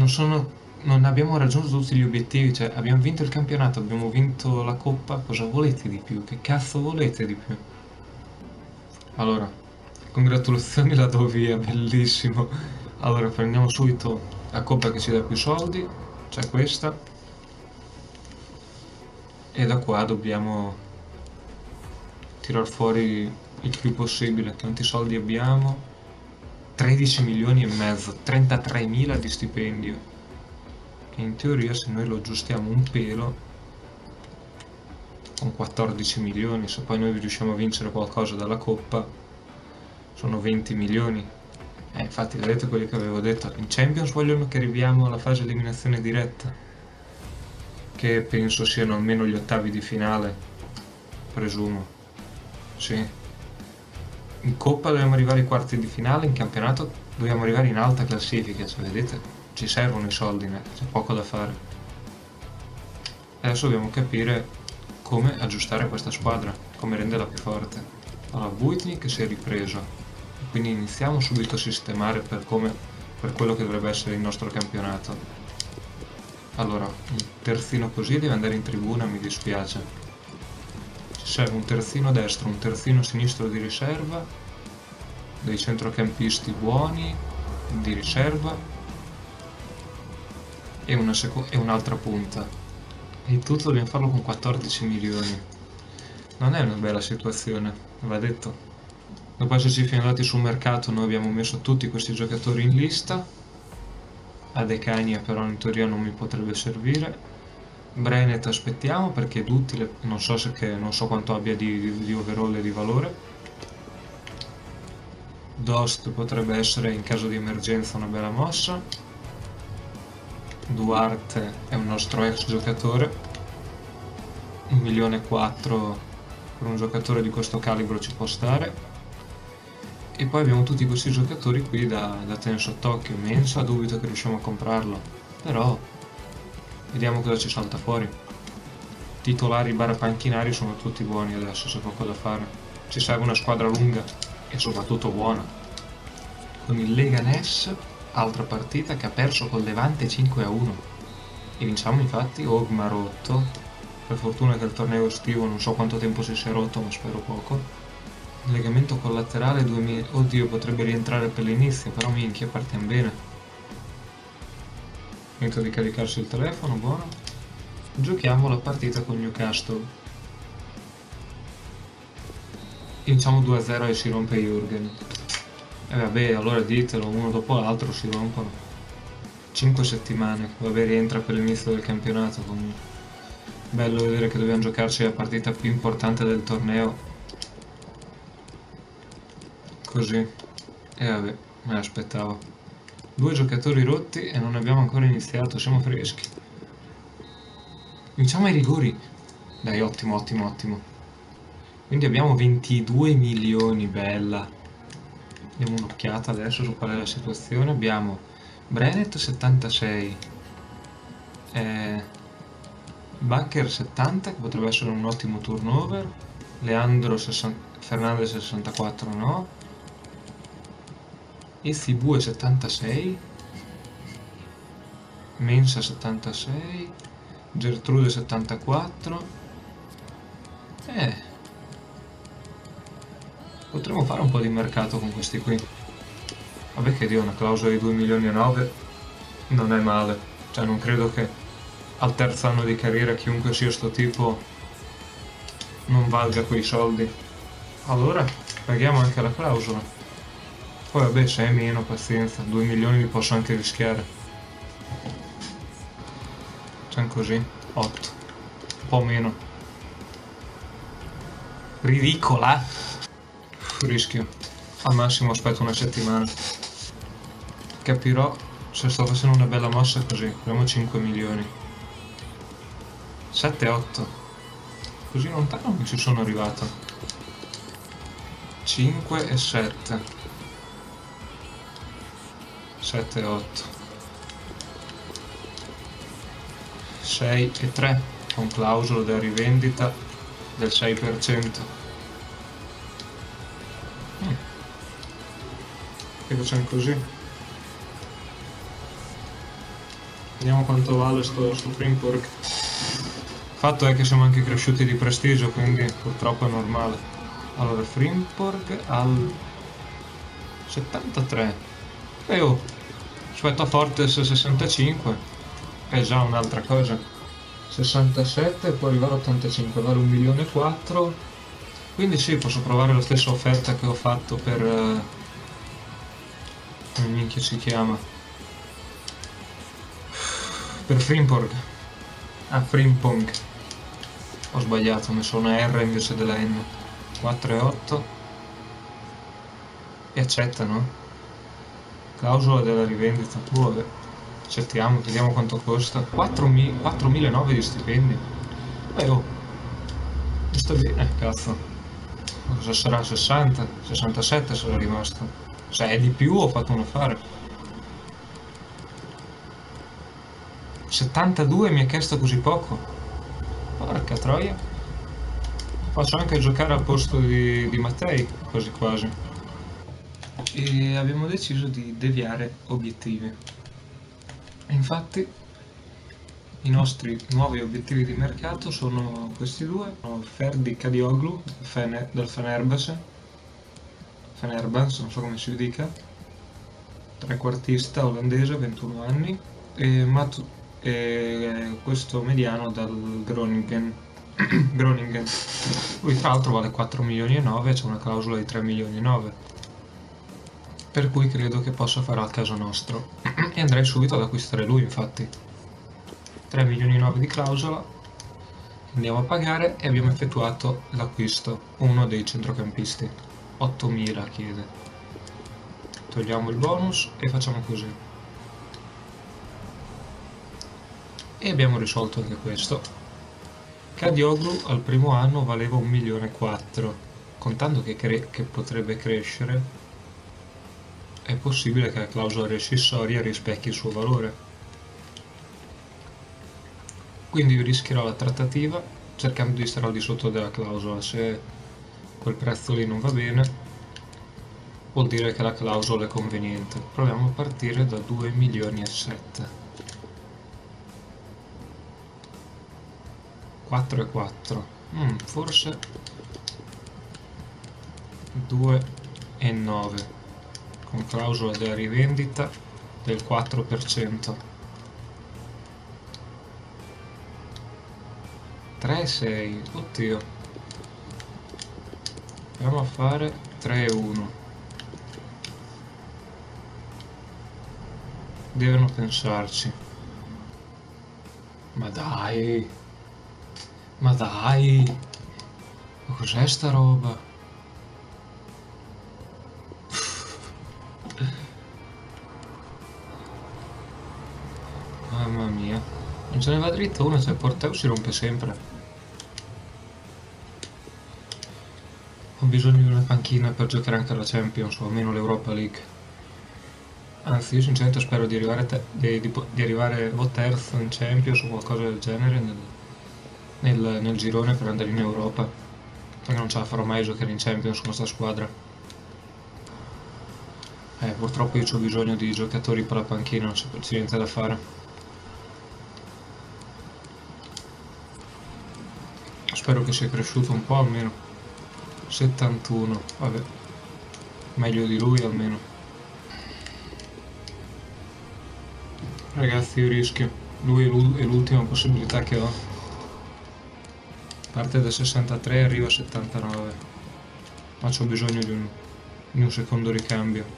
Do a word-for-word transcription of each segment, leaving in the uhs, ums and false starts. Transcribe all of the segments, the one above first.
sono... non abbiamo raggiunto tutti gli obiettivi, cioè abbiamo vinto il campionato, abbiamo vinto la coppa, cosa volete di più? Che cazzo volete di più? Allora, congratulazioni la do via, bellissimo. Allora, prendiamo subito la coppa che ci dà più soldi, cioè questa, e da qua dobbiamo tirar fuori il più possibile. Quanti soldi abbiamo? tredici milioni e mezzo, trentatremila di stipendio. Che in teoria se noi lo aggiustiamo un pelo, con quattordici milioni, se poi noi riusciamo a vincere qualcosa dalla coppa, sono venti milioni. Eh, infatti vedete quelli che avevo detto, in Champions vogliono che arriviamo alla fase eliminazione diretta, che penso siano almeno gli ottavi di finale, presumo. Sì. In Coppa dobbiamo arrivare ai quarti di finale, in campionato dobbiamo arrivare in alta classifica, cioè vedete, ci servono i soldi, né? C'è poco da fare. Adesso dobbiamo capire come aggiustare questa squadra, come renderla più forte. Allora, Buitnik si è ripreso, quindi iniziamo subito a sistemare per, come, per quello che dovrebbe essere il nostro campionato. Allora, un terzino così deve andare in tribuna, mi dispiace. Ci serve un terzino destro, un terzino sinistro di riserva, dei centrocampisti buoni di riserva e, una e un'altra punta. E tutto dobbiamo farlo con quattordici milioni. Non è una bella situazione, va detto. Dopo esserci finiti sul mercato noi abbiamo messo tutti questi giocatori in lista. Adekania però in teoria non mi potrebbe servire. Brenet aspettiamo perché è utile, non so, se che, non so quanto abbia di, di, di overall e di valore. Dost potrebbe essere in caso di emergenza una bella mossa. Duarte è un nostro ex giocatore, un milione e quattro per un giocatore di questo calibro ci può stare. E poi abbiamo tutti questi giocatori qui da, da tenere sott'occhio. Mensa dubito che riusciamo a comprarlo, però vediamo cosa ci salta fuori. Titolari barra panchinari sono tutti buoni adesso, c'è poco da fare. Ci serve una squadra lunga e soprattutto buona. Con il Leganés, altra partita che ha perso col Levante cinque a uno. E vinciamo infatti, Ogma rotto. Per fortuna che il torneo estivo non so quanto tempo si sia rotto, ma spero poco. Legamento collaterale duemila... Oddio, potrebbe rientrare per l'inizio, però minchia, partiamo bene. Finito di caricarsi il telefono, buono. Giochiamo la partita con Newcastle. Iniziamo due a zero e si rompe Jürgen. E vabbè, allora ditelo, uno dopo l'altro si rompono. cinque settimane, vabbè, rientra per l'inizio del campionato comunque. Bello vedere che dobbiamo giocarci la partita più importante del torneo. Così. E vabbè, me l'aspettavo. Due giocatori rotti e non abbiamo ancora iniziato, siamo freschi. Iniziamo ai rigori. Dai, ottimo, ottimo, ottimo. Quindi abbiamo ventidue milioni, bella. Diamo un'occhiata adesso su qual è la situazione. Abbiamo Brenet settantasei, eh, Bunker settanta, che potrebbe essere un ottimo turnover. Leandro sessanta, Fernandez sessantaquattro no. Ezibue settantasei, Mensa settantasei, Gertrude settantaquattro. Eh, potremmo fare un po' di mercato con questi qui. Vabbè che Dio, una clausola di due milioni e nove non è male. Cioè non credo che al terzo anno di carriera chiunque sia sto tipo non valga quei soldi. Allora paghiamo anche la clausola. Poi vabbè, se è meno, pazienza, due milioni li posso anche rischiare. C'è così, otto, un po' meno. Ridicola! Rischio. Al massimo aspetto una settimana. Capirò se sto facendo una bella mossa così. Abbiamo cinque milioni. sette otto. Così lontano non ci sono arrivato. cinque e sette. sette otto. sei e tre. Con clausola della rivendita del sei per cento. Mm. E facciamo così. Vediamo quanto vale sto, sto Frimpork. Il fatto è che siamo anche cresciuti di prestigio, quindi purtroppo è normale. Allora, Frimpork al settantatré. E oh, aspetta Fortes sessantacinque. È già un'altra cosa. sessantasette può arrivare a ottantacinque, vale un milione e quattro. Quindi sì, posso provare la stessa offerta che ho fatto per... Uh, come minchia si chiama? Per Frimpork. Ah, Frimpong. Ho sbagliato, ho messo una R invece della N. quattro e otto. E accettano. Clausola della rivendita. Boh, vabbè. Accettiamo, vediamo quanto costa. quattromilanove di stipendio. Eh oh. Mi sta bene, cazzo. Cosa sarà? sessanta? sessantasette sarà rimasto. Se è di più ho fatto un affare. settantadue mi ha chiesto così poco. Porca troia. Posso anche giocare al posto di, di Mattei, quasi quasi. E abbiamo deciso di deviare obiettivi. Infatti i nostri nuovi obiettivi di mercato sono questi due: Ferdi Kadioglu Fene, del Fenerbahce, Fenerbahce, non so come si dica, trequartista olandese, ventuno anni, e, Matu, e questo mediano dal Groningen. Groningen. Lui tra l'altro vale quattro milioni e nove, c'è una clausola di tre milioni e nove, per cui credo che possa fare al caso nostro e andrei subito ad acquistare lui. Infatti tre milioni e nove di clausola, andiamo a pagare e abbiamo effettuato l'acquisto. Uno dei centrocampisti, ottomila chiede. Togliamo il bonus e facciamo così, e abbiamo risolto anche questo. Kadioglu al primo anno valeva un milione e quattro, contando che, che potrebbe crescere, è possibile che la clausola rescissoria rispecchi il suo valore. Quindi io rischierò la trattativa cercando di stare al di sotto della clausola. Se quel prezzo lì non va bene, vuol dire che la clausola è conveniente. Proviamo a partire da due milioni e sette. quattro e quattro. Mm, forse due e nove, con clausola della rivendita del quattro per cento. tre e sei, oddio. Proviamo a fare tre e uno. Devono pensarci. Ma dai! Ma dai! Ma cos'è sta roba? Mamma mia. Non ce ne va dritto una, cioè Porteo si rompe sempre. Ho bisogno di una panchina per giocare anche alla Champions o almeno l'Europa League. Anzi, io sinceramente spero di arrivare, te di, di, di arrivare o terzo in Champions o qualcosa del genere nel, nel, nel girone per andare in Europa, perché non ce la farò mai a giocare in Champions con questa squadra. Eh, purtroppo io ho bisogno di giocatori per la panchina, non c'è niente da fare. Spero che sia cresciuto un po' almeno. settantuno, vabbè, meglio di lui almeno. Ragazzi, io rischio, lui è l'ultima possibilità che ho. Parte da sessantatré e arriva a settantanove, ma ho bisogno di un, di un secondo ricambio.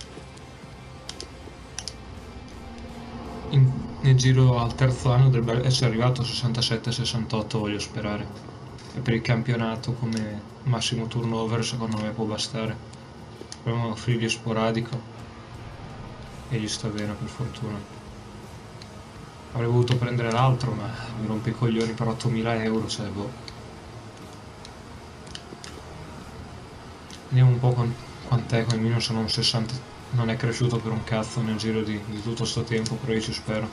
In, nel giro al terzo anno dovrebbe essere arrivato a sessantasette sessantotto, voglio sperare. E per il campionato come massimo turnover secondo me può bastare. Proviamo a offrirgli sporadico e gli sta bene, per fortuna. Avrei voluto prendere l'altro, ma mi rompe i coglioni per ottomila euro, cioè boh. Vediamo un po' con, quant'è, come minimo sono un sessanta. Non è cresciuto per un cazzo nel giro di, di tutto sto tempo, però io ci spero.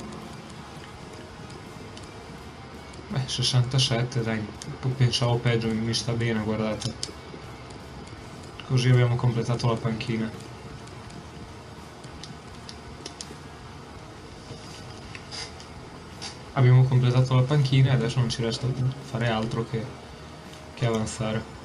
Beh, sessantasette, dai, pensavo peggio, mi sta bene, guardate. Così abbiamo completato la panchina. abbiamo completato la panchina e adesso non ci resta fare altro che, che avanzare.